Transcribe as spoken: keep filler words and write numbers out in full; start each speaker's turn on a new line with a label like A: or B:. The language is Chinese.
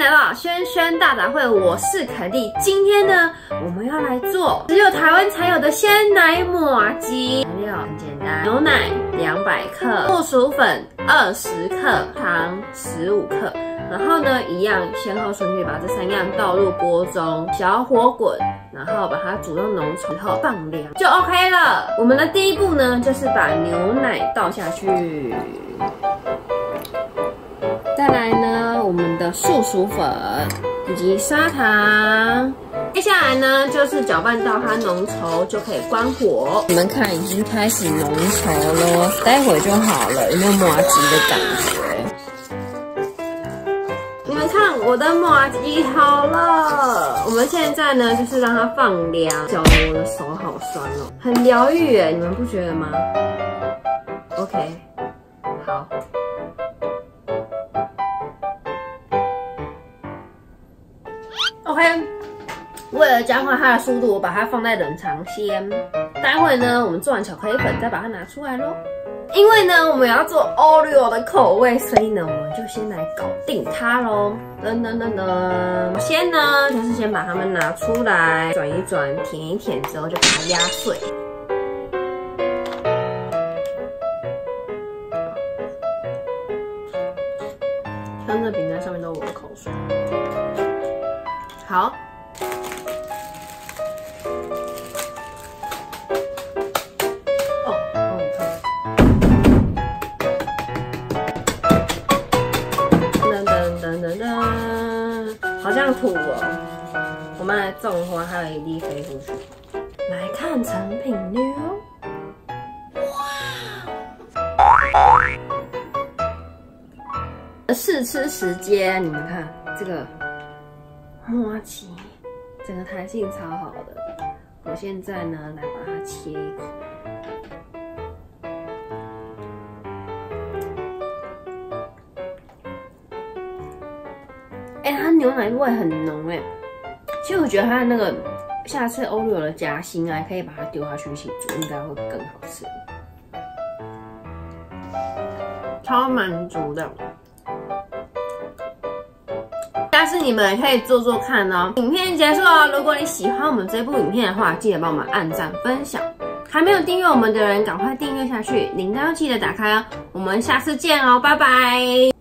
A: 来到轩轩大杂烩，我是凯莉。今天呢，我们要来做只有台湾才有的鲜奶麻糬。材料很简单，牛奶两百克，木薯粉二十克，糖十五克。然后呢，一样先后顺序把这三样倒入锅中，小火滚，然后把它煮到浓稠后放凉就 OK 了。我们的第一步呢，就是把牛奶倒下去。 再来呢，我们的素薯粉以及砂糖，接下来呢就是搅拌到它浓稠就可以关火。你们看，已经开始浓稠了，待会就好了，有没有麻糬的感觉？你们看，我的麻糬好了。我们现在呢就是让它放凉，搅得我的手好酸哦，很疗愈耶，你们不觉得吗 ？OK， 好。 OK， 为了加快它的速度，我把它放在冷藏先。待会呢，我们做完巧克力粉再把它拿出来咯。因为呢，我们要做 Oreo 的口味，所以呢，我们就先来搞定它咯。噔噔噔噔，先呢就是先把它们拿出来，转一转，舔一舔之后就把它压碎。看这饼干上面都有我的口水。 好，哦，好看。噔噔噔噔噔，好像土哦。我们来种花，还有一粒飞出去。来看成品了。哇！试吃时间，你们看这个。 麻糬，整个弹性超好的。我现在呢，来把它切一口。哎、欸，它牛奶味很浓哎。其实我觉得它的那个下次 Oreo 的夹心啊，可以把它丢下去一起煮，应该会更好吃。超满足的。 下次你们也可以做做看哦。影片结束了，如果你喜欢我们这部影片的话，记得帮我们按赞分享。还没有订阅我们的人，赶快订阅下去，铃铛记得打开哦。我们下次见哦，拜拜。